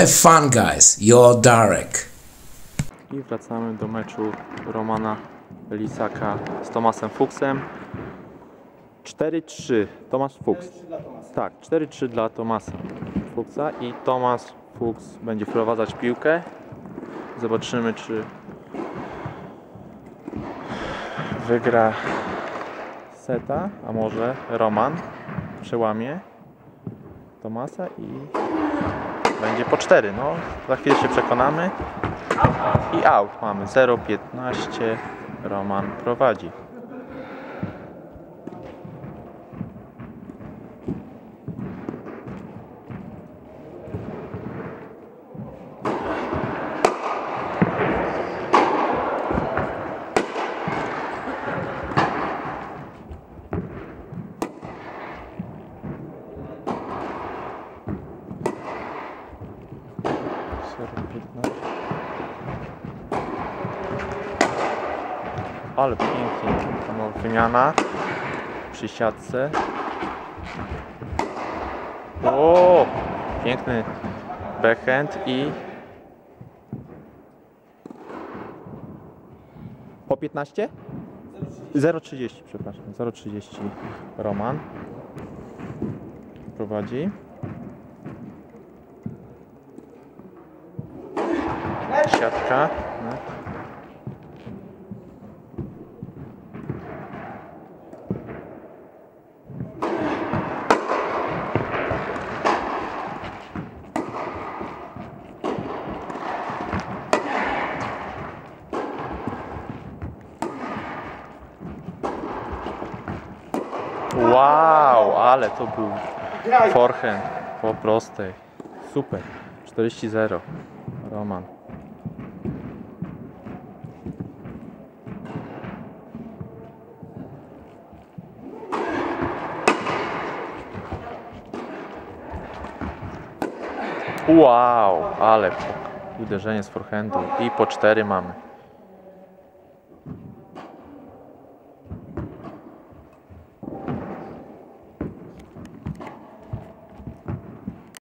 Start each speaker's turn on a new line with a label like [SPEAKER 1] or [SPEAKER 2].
[SPEAKER 1] Have fun, guys. You're Darek.
[SPEAKER 2] I wracamy do meczu Romana Lisaka z Tomasem Fuchsem. 4-3. Tomasz Fuchs. Tak, 4-3 dla Tomasa Fuchsa i Tomasz Fuchs będzie wprowadzać piłkę. Zobaczymy, czy wygra seta, a może Roman przełamie Tomasa i będzie po 4. No, za chwilę się przekonamy. I out. Mamy 0-15. Roman prowadzi. Ale pięknie, wymiana przy siatce. O, piękny backhand i po 15? 0,30, przepraszam, 0,30 Roman prowadzi. Siatka. Wow, ale to był forehand po prostej. Super. 40-0. Roman. Wow, ale uderzenie z forehandu i po 4 mamy.